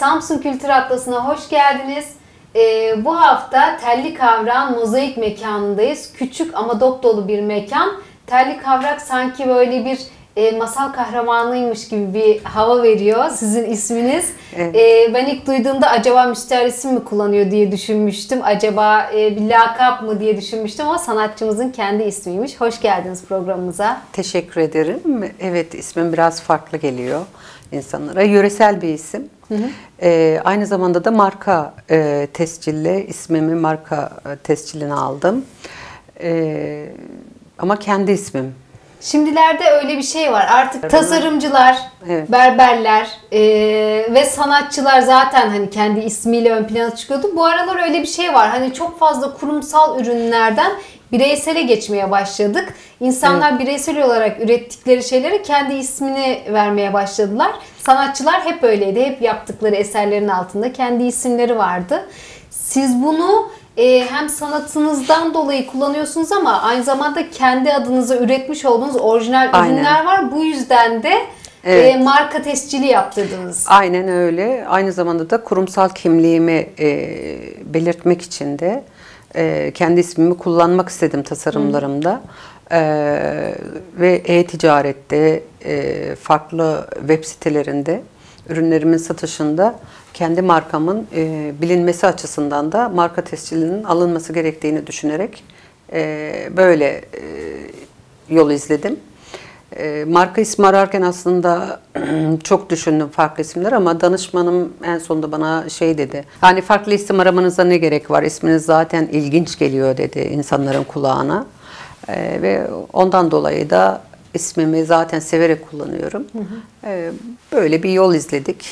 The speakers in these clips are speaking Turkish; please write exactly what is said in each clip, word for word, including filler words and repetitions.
Samsun Kültür Atlası'na hoş geldiniz. Ee, bu hafta Telli Kavrak'ın Mozaik mekanındayız. Küçük ama dop dolu bir mekan. Telli Kavrak sanki böyle bir e, masal kahramanıymış gibi bir hava veriyor. Sizin isminiz. Evet. E, ben ilk duyduğumda acaba müstehar isim mi kullanıyor diye düşünmüştüm. Acaba e, bir lakap mı diye düşünmüştüm ama sanatçımızın kendi ismiymiş. Hoş geldiniz programımıza. Teşekkür ederim. Evet, ismim biraz farklı geliyor insanlara. Yöresel bir isim. Hı hı. Ee, aynı zamanda da marka e, tescille ismimi marka e, tescilline aldım. Ee, ama kendi ismim. Şimdilerde öyle bir şey var. Artık tasarımcılar, evet, berberler e, ve sanatçılar zaten hani kendi ismiyle ön plana çıkıyordu. Bu aralar öyle bir şey var. Hani çok fazla kurumsal ürünlerden bireysele geçmeye başladık. İnsanlar evet, bireysel olarak ürettikleri şeylere kendi ismini vermeye başladılar. Sanatçılar hep öyleydi. Hep yaptıkları eserlerin altında kendi isimleri vardı. Siz bunu e, hem sanatınızdan dolayı kullanıyorsunuz ama aynı zamanda kendi adınıza üretmiş olduğunuz orijinal Aynen. ürünler var. Bu yüzden de evet, e, marka tescili yaptırdınız. Aynen öyle. Aynı zamanda da kurumsal kimliğimi e, belirtmek için de e, kendi ismimi kullanmak istedim tasarımlarımda. Ee, ve e-ticarette, e, farklı web sitelerinde ürünlerimin satışında kendi markamın e, bilinmesi açısından da marka tescilinin alınması gerektiğini düşünerek e, böyle e, yol izledim. E, marka ismi ararken aslında çok düşündüm farklı isimler ama danışmanım en sonunda bana şey dedi. Hani farklı isim aramanıza ne gerek var? İsminiz zaten ilginç geliyor dedi insanların kulağına. Ee, ve ondan dolayı da ismimi zaten severek kullanıyorum. Hı hı. Ee, böyle bir yol izledik.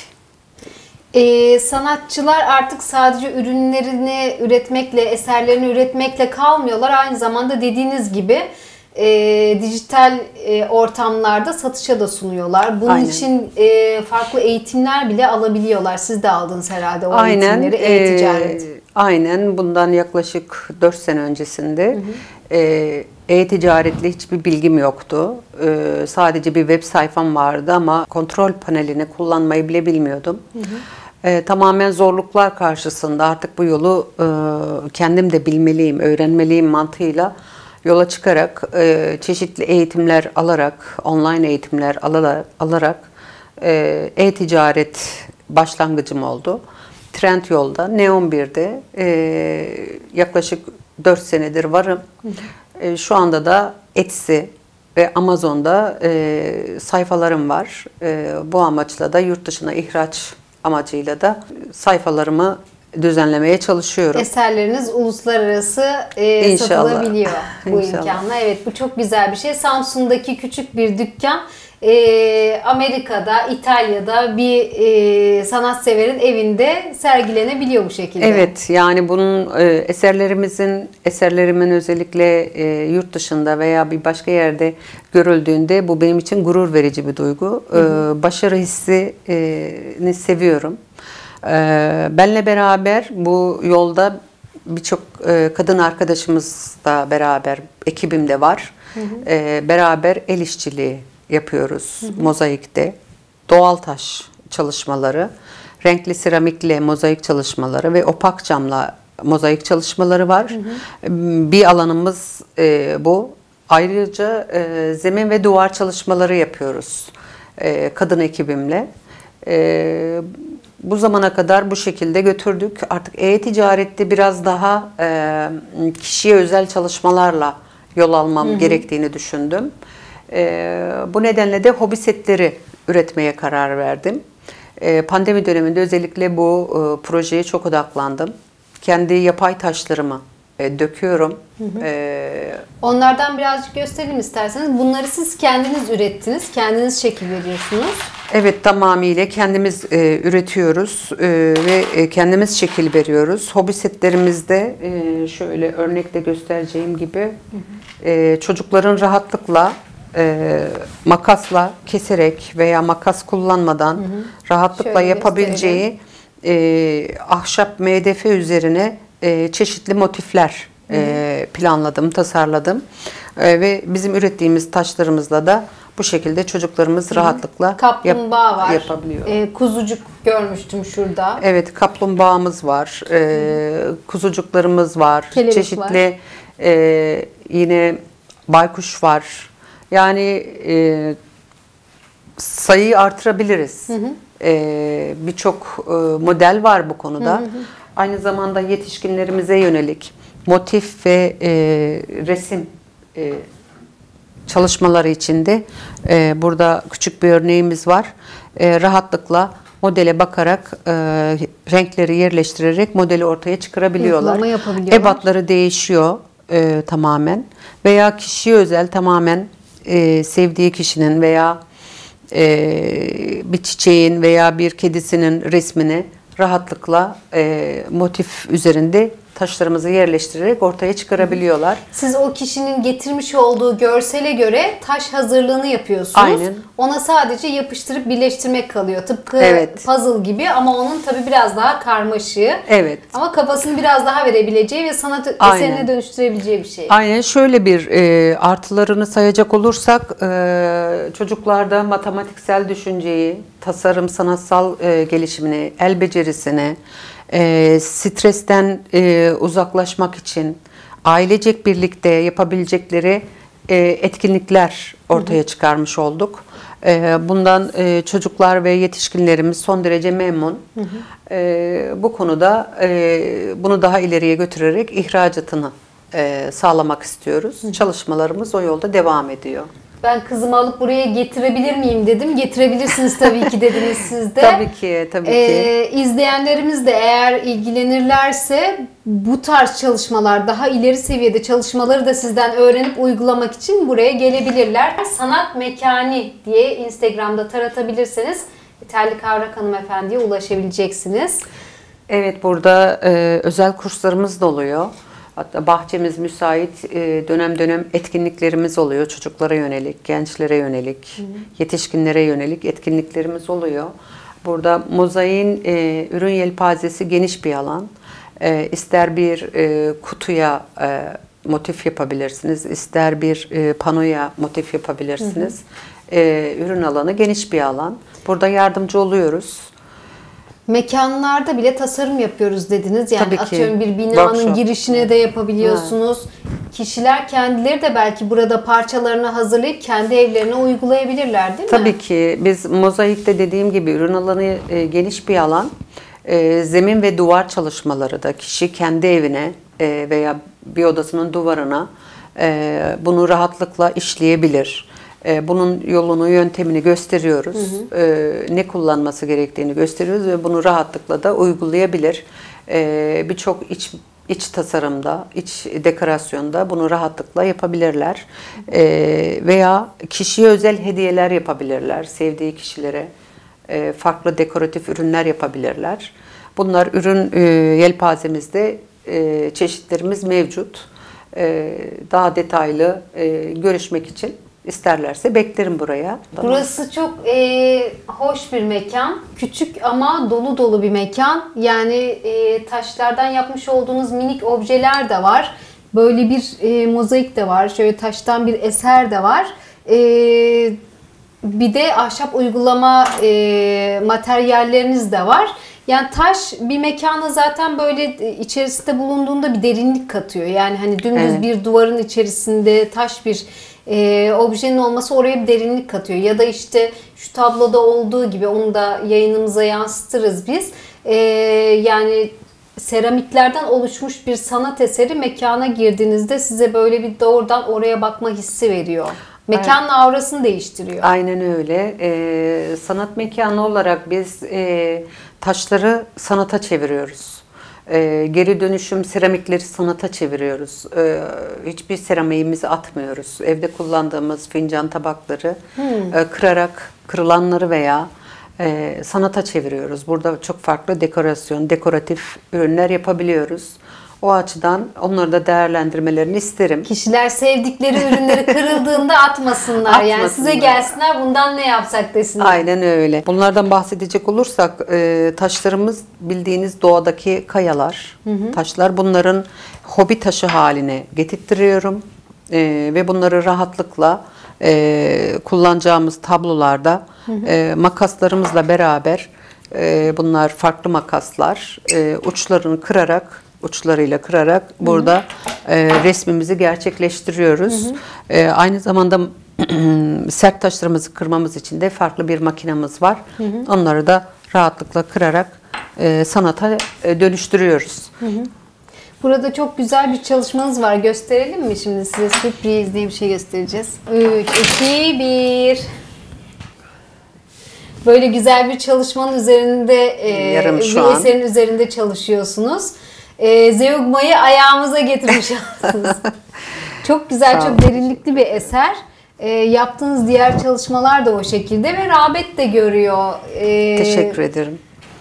Ee, sanatçılar artık sadece ürünlerini üretmekle, eserlerini üretmekle kalmıyorlar. Aynı zamanda dediğiniz gibi e, dijital e, ortamlarda satışa da sunuyorlar. Bunun Aynen. için e, farklı eğitimler bile alabiliyorlar. Siz de aldınız herhalde o Aynen, eğitimleri, e-ticaret. E, aynen, bundan yaklaşık dört sene öncesinde hı hı. E, E-ticaretle hiçbir bilgim yoktu. Ee, sadece bir web sayfam vardı ama kontrol panelini kullanmayı bile bilmiyordum. Hı hı. Ee, tamamen zorluklar karşısında artık bu yolu e, kendim de bilmeliyim, öğrenmeliyim mantığıyla yola çıkarak e, çeşitli eğitimler alarak, online eğitimler alarak, alarak e, e-ticaret başlangıcım oldu. Trendyol'da, Neon bir'de e, yaklaşık dört senedir varım. Hı hı. Şu anda da Etsy ve Amazon'da e, sayfalarım var. E, bu amaçla da yurt dışına ihraç amacıyla da sayfalarımı düzenlemeye çalışıyorum. Eserleriniz uluslararası e, satılabiliyor bu İnşallah. imkanla. Evet, bu çok güzel bir şey. Samsun'daki küçük bir dükkan e, Amerika'da, İtalya'da bir e, sanatseverin evinde sergilenebiliyor bu şekilde. Evet, yani bunun e, eserlerimizin, eserlerimin özellikle e, yurt dışında veya bir başka yerde görüldüğünde bu benim için gurur verici bir duygu. Hı hı. E, başarı hissini seviyorum. E, benle beraber bu yolda birçok e, kadın arkadaşımızla beraber ekibim de var. Hı hı. E, beraber el işçiliği yapıyoruz. Hı hı. Mozaikte doğal taş çalışmaları, renkli seramikle mozaik çalışmaları ve opak camla mozaik çalışmaları var. Hı hı. Bir alanımız e, bu. Ayrıca e, zemin ve duvar çalışmaları yapıyoruz e, kadın ekibimle. E, bu zamana kadar bu şekilde götürdük. Artık e-ticarette biraz daha e, kişiye özel çalışmalarla yol almam hı hı. gerektiğini düşündüm. E, bu nedenle de hobi setleri üretmeye karar verdim. E, pandemi döneminde özellikle bu e, projeye çok odaklandım. Kendi yapay taşlarımı e, döküyorum. Hı hı. E, Onlardan birazcık gösterelim isterseniz. Bunları siz kendiniz ürettiniz, kendiniz şekil veriyorsunuz. Evet, tamamıyla kendimiz e, üretiyoruz e, ve e, kendimiz şekil veriyoruz. Hobi setlerimizde e, şöyle örnekle göstereceğim gibi hı hı. E, çocukların rahatlıkla e, makasla keserek veya makas kullanmadan hı hı. rahatlıkla şöyle yapabileceği e, ahşap M D F üzerine e, çeşitli motifler hı hı. E, planladım, tasarladım e, ve bizim ürettiğimiz taşlarımızla da Bu şekilde çocuklarımız rahatlıkla kaplumbağa yap, var. yapabiliyor. E, kuzucuk görmüştüm şurada. Evet, kaplumbağamız var. E, kuzucuklarımız var. Kelebek Çeşitli var. E, yine baykuş var. Yani e, sayıyı artırabiliriz. Hı hı. E, Birçok e, model var bu konuda. Hı hı. Aynı zamanda yetişkinlerimize yönelik motif ve e, resim e, çalışmaları içinde e, burada küçük bir örneğimiz var. E, rahatlıkla modele bakarak e, renkleri yerleştirerek modeli ortaya çıkarabiliyorlar. Ebatları değişiyor e, tamamen veya kişiye özel tamamen e, sevdiği kişinin veya e, bir çiçeğin veya bir kedisinin resmini rahatlıkla e, motif üzerinde taşlarımızı yerleştirerek ortaya çıkarabiliyorlar. Siz o kişinin getirmiş olduğu görsele göre taş hazırlığını yapıyorsunuz. Aynen. Ona sadece yapıştırıp birleştirmek kalıyor. Tıpkı evet. puzzle gibi ama onun tabii biraz daha karmaşığı. Evet. Ama kafasını biraz daha verebileceği ve sanat Aynen. eserine dönüştürebileceği bir şey. Aynen. Şöyle bir e, artılarını sayacak olursak e, çocuklarda matematiksel düşünceyi, tasarım, sanatsal e, gelişimini, el becerisini, E, stresten e, uzaklaşmak için ailecek birlikte yapabilecekleri e, etkinlikler ortaya çıkarmış olduk. E, bundan e, çocuklar ve yetişkinlerimiz son derece memnun. Hı hı. E, bu konuda e, bunu daha ileriye götürerek ihracatını e, sağlamak istiyoruz. Hı hı. Çalışmalarımız o yolda devam ediyor. Ben kızımı alıp buraya getirebilir miyim dedim. Getirebilirsiniz tabii ki dediniz siz de. Tabii ki, tabii ki. Ee, izleyenlerimiz de eğer ilgilenirlerse bu tarz çalışmalar, daha ileri seviyede çalışmaları da sizden öğrenip uygulamak için buraya gelebilirler. Sanat Mekani diye Instagram'da taratabilirseniz Terlik Kavrak hanımefendiye ulaşabileceksiniz. Evet, burada e, özel kurslarımız da oluyor. Hatta bahçemiz müsait, dönem dönem etkinliklerimiz oluyor. Çocuklara yönelik, gençlere yönelik, hı hı. yetişkinlere yönelik etkinliklerimiz oluyor. Burada mozaiğin e, ürün yelpazesi geniş bir alan. E, ister bir e, kutuya e, motif yapabilirsiniz, ister bir e, panoya motif yapabilirsiniz. Hı hı. E, ürün alanı geniş bir alan. Burada yardımcı oluyoruz. Mekanlarda bile tasarım yapıyoruz dediniz. Yani Tabii ki. Atıyorum bir binanın Workshop. girişine de yapabiliyorsunuz. Evet. Kişiler kendileri de belki burada parçalarını hazırlayıp kendi evlerine uygulayabilirler değil mi? Tabii ki. Biz mozaikte dediğim gibi ürün alanı e, geniş bir alan. E, zemin ve duvar çalışmaları da kişi kendi evine e, veya bir odasının duvarına e, bunu rahatlıkla işleyebilir. Bunun yolunu, yöntemini gösteriyoruz. Hı hı. Ne kullanması gerektiğini gösteriyoruz ve bunu rahatlıkla da uygulayabilir. Birçok iç, iç tasarımda, iç dekorasyonda bunu rahatlıkla yapabilirler. Veya kişiye özel hediyeler yapabilirler. Sevdiği kişilere farklı dekoratif ürünler yapabilirler. Bunlar ürün yelpazemizde çeşitlerimiz mevcut. Daha detaylı görüşmek için İsterlerse beklerim buraya. Burası çok e, hoş bir mekan. Küçük ama dolu dolu bir mekan. Yani e, taşlardan yapmış olduğunuz minik objeler de var. Böyle bir e, mozaik de var. Şöyle taştan bir eser de var. E, bir de ahşap uygulama e, materyalleriniz de var. Yani taş bir mekana zaten böyle içerisinde bulunduğunda bir derinlik katıyor. Yani hani dümdüz evet. bir duvarın içerisinde taş bir e, objenin olması oraya bir derinlik katıyor. Ya da işte şu tabloda olduğu gibi onu da yayınımıza yansıtırız biz. E, yani seramiklerden oluşmuş bir sanat eseri mekana girdiğinizde size böyle bir doğrudan oraya bakma hissi veriyor. Mekanın evet. aurasını değiştiriyor. Aynen öyle. Ee, sanat mekanı olarak biz e, taşları sanata çeviriyoruz. Ee, geri dönüşüm seramikleri sanata çeviriyoruz. Ee, hiçbir seramiğimizi atmıyoruz. Evde kullandığımız fincan tabakları hmm. e, kırarak kırılanları veya e, sanata çeviriyoruz. Burada çok farklı dekorasyon, dekoratif ürünler yapabiliyoruz. O açıdan onları da değerlendirmelerini isterim. Kişiler sevdikleri ürünleri kırıldığında atmasınlar. atmasınlar. Yani size gelsinler bundan ne yapsak desinler. Aynen öyle. Bunlardan bahsedecek olursak e, taşlarımız bildiğiniz doğadaki kayalar, hı hı. taşlar. Bunların hobi taşı haline getirtiyorum. E, ve bunları rahatlıkla e, kullanacağımız tablolarda hı hı. E, makaslarımızla beraber, e, bunlar farklı makaslar, e, uçlarını kırarak, uçlarıyla kırarak hı hı. burada e, resmimizi gerçekleştiriyoruz. Hı hı. E, aynı zamanda sert taşlarımızı kırmamız için de farklı bir makinamız var. Hı hı. Onları da rahatlıkla kırarak e, sanata e, dönüştürüyoruz. Hı hı. Burada çok güzel bir çalışmanız var. Gösterelim mi şimdi size? Sürpriz diye bir şey göstereceğiz. üç, iki, bir. Böyle güzel bir çalışmanın üzerinde, e, bir şu eserin an. üzerinde çalışıyorsunuz. E, Zeugma'yı ayağımıza getirmiş oldunuz. Çok güzel, çok derinlikli bir eser. E, yaptığınız diğer çalışmalar da o şekilde ve rağbet de görüyor. E, Teşekkür ederim.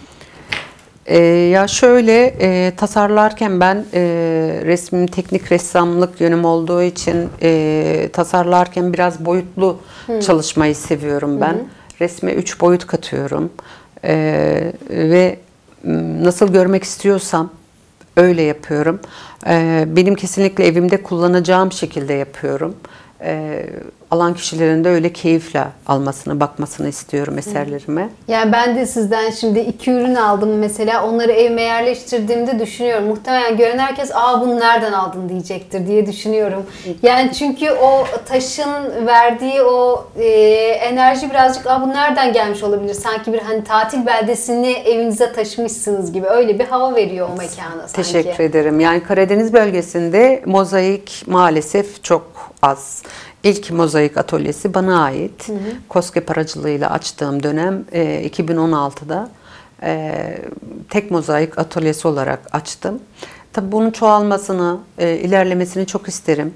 Ee, ya şöyle e, tasarlarken ben e, resmim teknik ressamlık yönüm olduğu için e, tasarlarken biraz boyutlu Hı. çalışmayı seviyorum ben. Hı. Resme üç boyut katıyorum e, ve nasıl görmek istiyorsam öyle yapıyorum. E, benim kesinlikle evimde kullanacağım şekilde yapıyorum. E, alan kişilerin de öyle keyifle almasını, bakmasını istiyorum eserlerime. Yani ben de sizden şimdi iki ürün aldım mesela. Onları evime yerleştirdiğimde düşünüyorum. Muhtemelen gören herkes aa bunu nereden aldın diyecektir diye düşünüyorum. Yani çünkü o taşın verdiği o e, enerji birazcık aa bu nereden gelmiş olabilir? Sanki bir hani tatil beldesini evinize taşımışsınız gibi öyle bir hava veriyor o mekana sanki. Teşekkür ederim. Yani Karadeniz bölgesinde mozaik maalesef çok az. İlk mozaik atölyesi bana ait. Hı hı. KOSGEB aracılığıyla açtığım dönem e, iki bin on altıda e, tek mozaik atölyesi olarak açtım. Tabii bunun çoğalmasını, e, ilerlemesini çok isterim.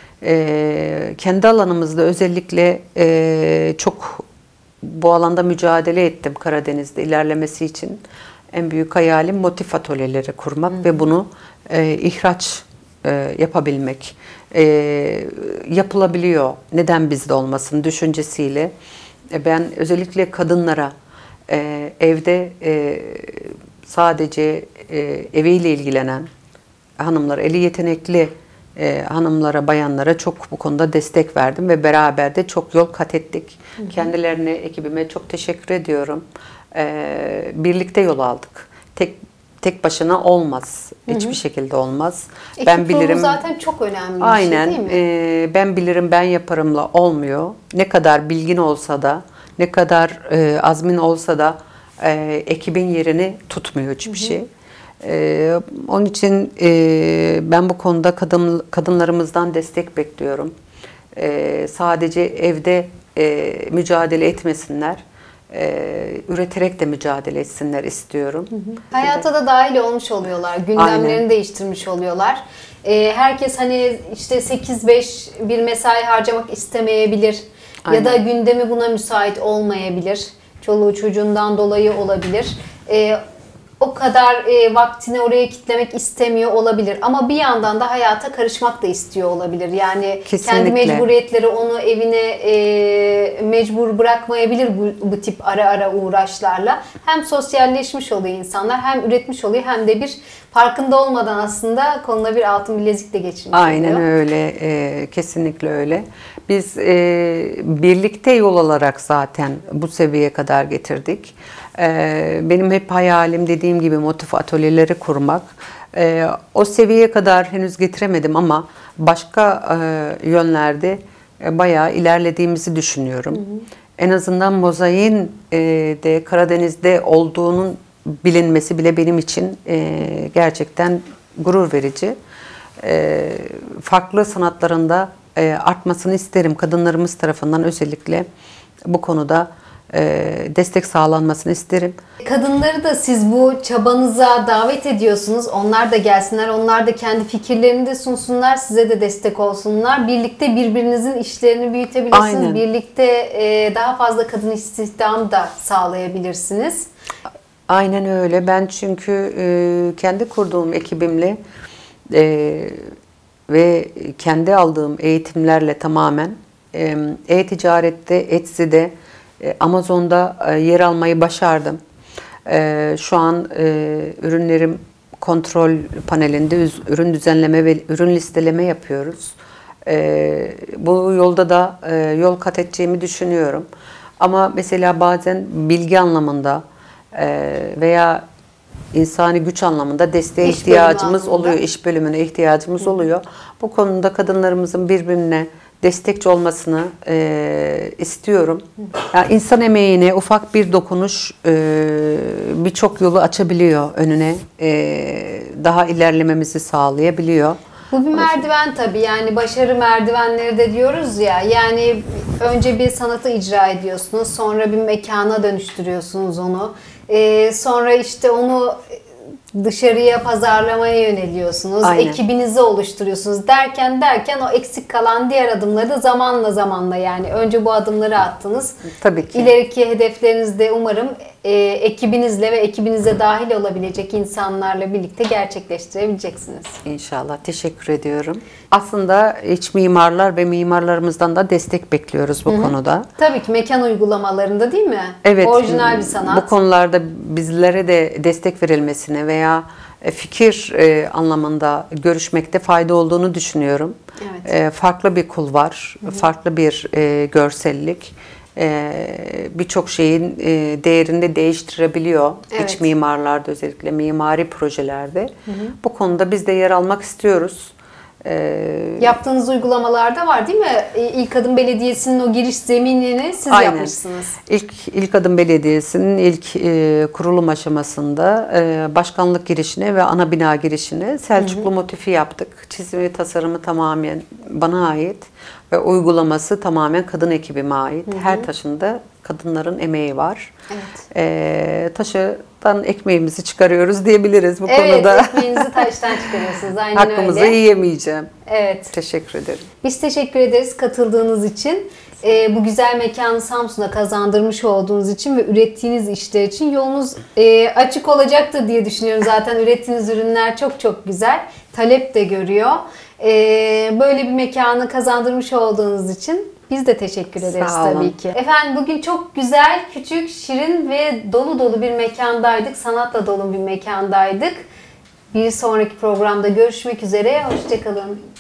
E, kendi alanımızda özellikle e, çok bu alanda mücadele ettim Karadeniz'de ilerlemesi için. En büyük hayalim motif atölyeleri kurmak hı hı. ve bunu e, ihraç e, yapabilmek. E, yapılabiliyor. Neden bizde olmasın düşüncesiyle. E, ben özellikle kadınlara e, evde e, sadece e, eviyle ilgilenen hanımlar, eli yetenekli e, hanımlara, bayanlara çok bu konuda destek verdim ve beraber de çok yol kat ettik. Hı hı. Kendilerine, ekibime çok teşekkür ediyorum. E, birlikte yol aldık. Tek Tek başına olmaz. Hiçbir hı hı. şekilde olmaz. Ekip ben bilirim. Zaten çok önemli bir aynen, şey değil mi? E, ben bilirim, ben yaparımla olmuyor. Ne kadar bilgin olsa da, ne kadar e, azmin olsa da e, ekibin yerini tutmuyor hiçbir hı hı. şey. E, onun için e, ben bu konuda kadın kadınlarımızdan destek bekliyorum. E, sadece evde e, mücadele etmesinler. Ee, üreterek de mücadele etsinler istiyorum. Hı hı. Hayata da dahil olmuş oluyorlar. Gündemlerini Aynen. değiştirmiş oluyorlar. Ee, herkes hani işte sekiz beş bir mesai harcamak istemeyebilir. Aynen. Ya da gündemi buna müsait olmayabilir. Çoluğu çocuğundan dolayı olabilir. Ee, o kadar e, vaktini oraya kitlemek istemiyor olabilir. Ama bir yandan da hayata karışmak da istiyor olabilir. Yani Kesinlikle. kendi mecburiyetleri onu evine e, mecbur bırakmayabilir bu, bu tip ara ara uğraşlarla. Hem sosyalleşmiş oluyor insanlar, hem üretmiş oluyor, hem de bir farkında olmadan aslında koluna bir altın bilezik de geçirmiş Aynen oluyor. öyle. E, kesinlikle öyle. Biz e, birlikte yol alarak zaten bu seviyeye kadar getirdik. E, benim hep hayalim dediğim gibi motif atölyeleri kurmak. E, o seviyeye kadar henüz getiremedim ama başka e, yönlerde e, bayağı ilerlediğimizi düşünüyorum. Hı hı. En azından mozaiğin e, de Karadeniz'de olduğunun bilinmesi bile benim için e, gerçekten gurur verici. E, farklı sanatlarında e, artmasını isterim. Kadınlarımız tarafından özellikle bu konuda e, destek sağlanmasını isterim. Kadınları da siz bu çabanıza davet ediyorsunuz. Onlar da gelsinler, onlar da kendi fikirlerini de sunsunlar, size de destek olsunlar. Birlikte birbirinizin işlerini büyütebilirsiniz. Aynen. Birlikte e, daha fazla kadın istihdamı da sağlayabilirsiniz. Aynen öyle. Ben çünkü e, kendi kurduğum ekibimle e, ve kendi aldığım eğitimlerle tamamen e, e-ticarette, Etsy'de, e, Amazon'da e, yer almayı başardım. E, şu an e, ürünlerim kontrol panelinde ürün düzenleme ve ürün listeleme yapıyoruz. E, bu yolda da e, yol kat edeceğimi düşünüyorum. Ama mesela bazen bilgi anlamında e, veya insani güç anlamında desteğe İş ihtiyacımız bölümü oluyor, iş bölümüne ihtiyacımız Hı. oluyor. Bu konuda kadınlarımızın birbirine destekçi olmasını e, istiyorum. Yani insan emeğine ufak bir dokunuş e, birçok yolu açabiliyor önüne, e, daha ilerlememizi sağlayabiliyor. Bu bir merdiven tabii, yani başarı merdivenleri de diyoruz ya, yani önce bir sanatı icra ediyorsunuz, sonra bir mekana dönüştürüyorsunuz onu, ee, sonra işte onu dışarıya pazarlamaya yöneliyorsunuz, Aynen. ekibinizi oluşturuyorsunuz derken derken o eksik kalan diğer adımları da zamanla zamanla, yani önce bu adımları attınız. Tabii ki. İleriki hedeflerinizde umarım e, ekibinizle ve ekibinize dahil olabilecek insanlarla birlikte gerçekleştirebileceksiniz. İnşallah. Teşekkür ediyorum. Aslında iç mimarlar ve mimarlarımızdan da destek bekliyoruz bu Hı-hı. konuda. Tabii ki mekan uygulamalarında, değil mi? Evet. Orijinal bir sanat. Bu konularda bizlere de destek verilmesine veya fikir e, anlamında görüşmekte fayda olduğunu düşünüyorum. Evet. E, farklı bir kulvar, Hı-hı. farklı bir e, görsellik e, birçok şeyin e, değerini değiştirebiliyor. Evet. İç mimarlarda, özellikle mimari projelerde. Hı-hı. Bu konuda biz de yer almak istiyoruz. Ee, Yaptığınız uygulamalarda var değil mi? İlk Adım Belediyesi'nin o giriş zeminini siz aynen. yapmışsınız. İlk, İlk Adım Belediyesi'nin ilk e, kurulum aşamasında e, başkanlık girişine ve ana bina girişine Selçuklu hı hı. motifi yaptık. Çizimi, tasarımı tamamen bana ait ve uygulaması tamamen kadın ekibime ait. Hı hı. Her taşında kadınların emeği var. Evet. E, taşıdan ekmeğimizi çıkarıyoruz diyebiliriz bu evet, konuda. Evet, ekmeğinizi taştan çıkarıyorsunuz. Aynen Hakkımızı öyle. yiyemeyeceğim. Evet. Teşekkür ederim. Biz teşekkür ederiz katıldığınız için. Ee, bu güzel mekanı Samsun'a kazandırmış olduğunuz için ve ürettiğiniz işler için yolunuz e, açık olacaktır diye düşünüyorum. Zaten ürettiğiniz ürünler çok çok güzel. Talep de görüyor. Ee, böyle bir mekanı kazandırmış olduğunuz için biz de teşekkür ederiz tabii ki. Efendim bugün çok güzel, küçük, şirin ve dolu dolu bir mekandaydık. Sanatla dolu bir mekandaydık. Bir sonraki programda görüşmek üzere. Hoşça kalın.